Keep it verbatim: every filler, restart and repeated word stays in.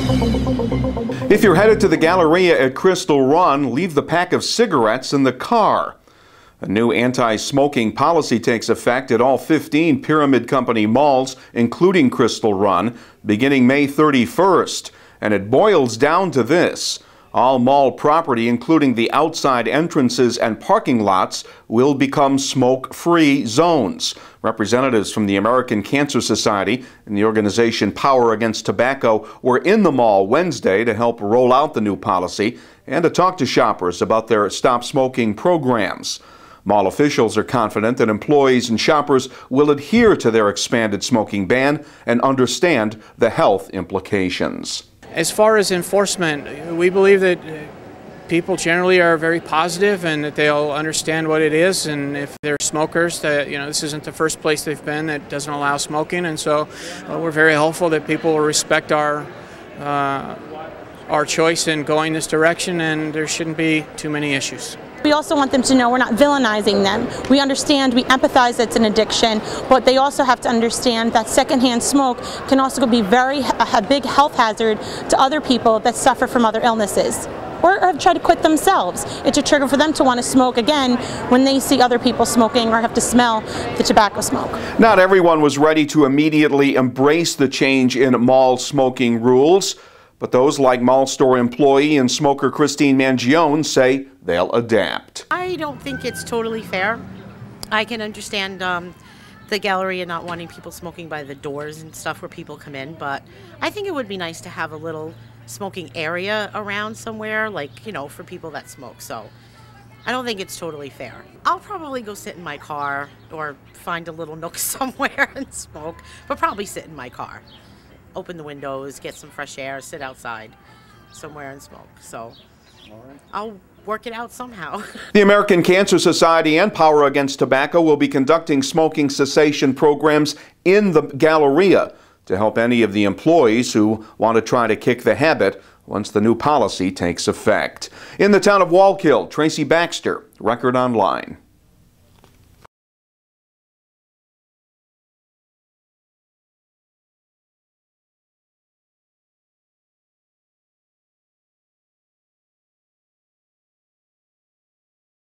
If you're headed to the Galleria at Crystal Run, leave the pack of cigarettes in the car. A new anti-smoking policy takes effect at all fifteen Pyramid Company malls, including Crystal Run, beginning May thirty-first. And it boils down to this. All mall property, including the outside entrances and parking lots, will become smoke-free zones. Representatives from the American Cancer Society and the organization Power Against Tobacco were in the mall Wednesday to help roll out the new policy and to talk to shoppers about their Stop Smoking programs. Mall officials are confident that employees and shoppers will adhere to their expanded smoking ban and understand the health implications. As far as enforcement, we believe that people generally are very positive and that they'll understand what it is, and if they're smokers, that you know this isn't the first place they've been that doesn't allow smoking, and so uh, we're very hopeful that people will respect our uh, our choice in going this direction, and there shouldn't be too many issues. We also want them to know we're not villainizing them. We understand, we empathize it's an addiction, but they also have to understand that secondhand smoke can also be very a big health hazard to other people that suffer from other illnesses or have tried to quit themselves. It's a trigger for them to want to smoke again when they see other people smoking or have to smell the tobacco smoke. Not everyone was ready to immediately embrace the change in mall smoking rules. But those like mall store employee and smoker Christine Mangione say they'll adapt. I don't think it's totally fair. I can understand um, the Galleria not wanting people smoking by the doors and stuff where people come in, but I think it would be nice to have a little smoking area around somewhere, like, you know, for people that smoke. So I don't think it's totally fair. I'll probably go sit in my car or find a little nook somewhere and smoke, but probably sit in my car. Open the windows, get some fresh air, sit outside somewhere and smoke. So I'll work it out somehow. The American Cancer Society and Power Against Tobacco will be conducting smoking cessation programs in the Galleria to help any of the employees who want to try to kick the habit once the new policy takes effect. In the town of Wallkill, Tracy Baxter, Record Online.